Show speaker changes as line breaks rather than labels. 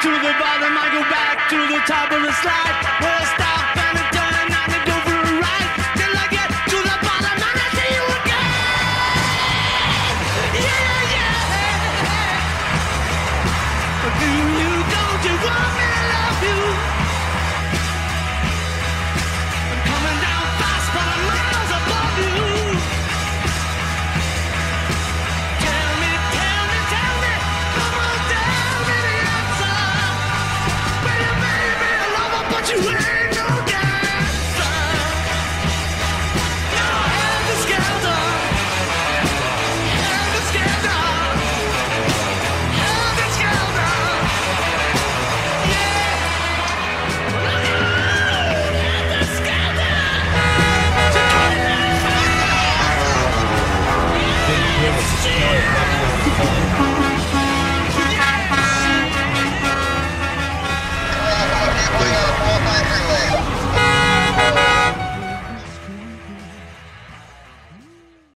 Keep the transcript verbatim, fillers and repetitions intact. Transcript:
to the bottom, I go back to the top of the slide. Where I stop and I turn and I go for a ride. Till I get to the bottom and I see you again. Yeah, yeah. Do you, don't you want me to love you? I'm coming down fast, but I'm miles above you. Tell me, tell me, tell me, come on, tell me the answer. Well, you may be a lover, but you ain't no dancer. No, helter skelter, helter skelter, helter skelter. Yeah, helter skelter.
Big British.